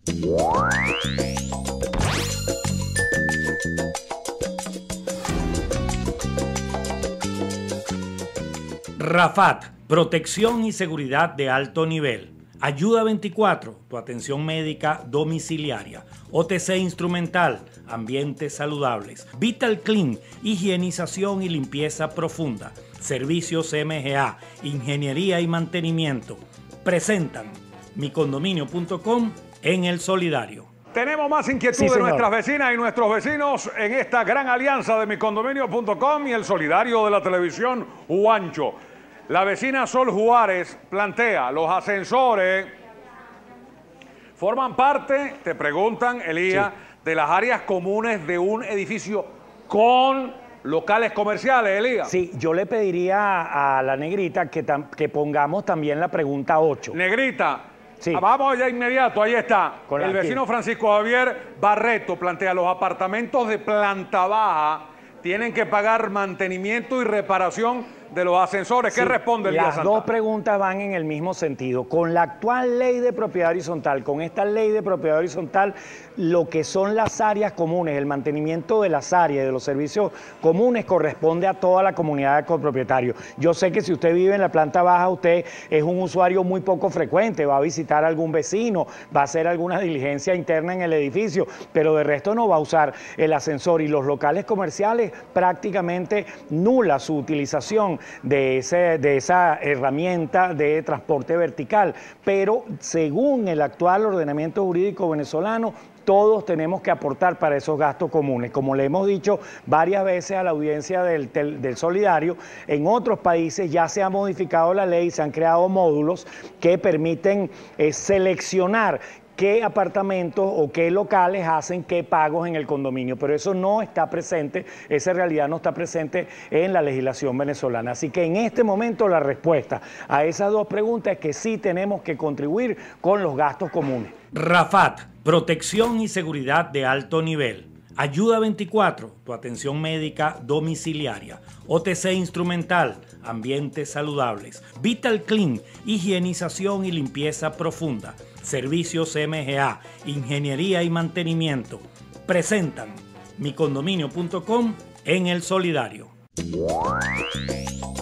Rafat, protección y seguridad de alto nivel. Ayuda 24, tu atención médica domiciliaria. OTC instrumental, ambientes saludables. Vital Clean, higienización y limpieza profunda. Servicios MGA, ingeniería y mantenimiento. Presentan micondominio.com en El Solidario. Tenemos más inquietud de nuestras vecinas y nuestros vecinos en esta gran alianza de micondominio.com y El Solidario de la televisión Juancho. La vecina Sol Juárez plantea, los ascensores forman parte, te preguntan, Elías, de las áreas comunes de un edificio con locales comerciales, Elías. Sí, yo le pediría a la negrita que pongamos también la pregunta 8. Negrita, sí. Vamos ya inmediato, ahí está. Con el vecino Francisco Javier Barreto plantea, los apartamentos de planta baja tienen que pagar mantenimiento y reparación de los ascensores. ¿Qué responde Elías Santana? Las dos preguntas van en el mismo sentido. Con la actual ley de propiedad horizontal, con esta ley de propiedad horizontal, lo que son las áreas comunes, el mantenimiento de las áreas, de los servicios comunes, corresponde a toda la comunidad de copropietarios. Yo sé que si usted vive en la planta baja, usted es un usuario muy poco frecuente, va a visitar a algún vecino, va a hacer alguna diligencia interna en el edificio, pero de resto no va a usar el ascensor, y los locales comerciales prácticamente nula su utilización de esa herramienta de transporte vertical. Pero según el actual ordenamiento jurídico venezolano, todos tenemos que aportar para esos gastos comunes. Como le hemos dicho varias veces a la audiencia del Solidario, en otros países ya se ha modificado la ley, se han creado módulos que permiten seleccionar qué apartamentos o qué locales hacen qué pagos en el condominio, pero eso no está presente, esa realidad no está presente en la legislación venezolana. Así que en este momento la respuesta a esas dos preguntas es que sí tenemos que contribuir con los gastos comunes. Rafat, protección y seguridad de alto nivel. Ayuda 24, tu atención médica domiciliaria. OTC instrumental, ambientes saludables. Vital Clean, higienización y limpieza profunda. Servicios MGA, ingeniería y mantenimiento. Presentan micondominio.com en El Solidario.